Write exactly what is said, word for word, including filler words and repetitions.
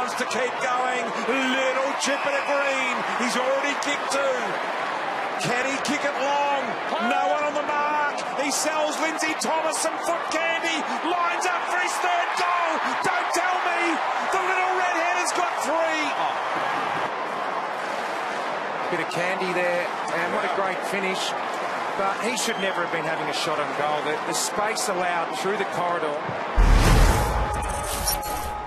wants to keep going. Little chip at a green. He's already kicked two. Can he kick it long? No one on the mark. He sells Lindsay Thomas some foot candy. Lines up for his third goal. Don't tell me the little redhead has got three. Oh. Bit of candy there, and what a great finish. But he should never have been having a shot on goal. The, the space allowed through the corridor.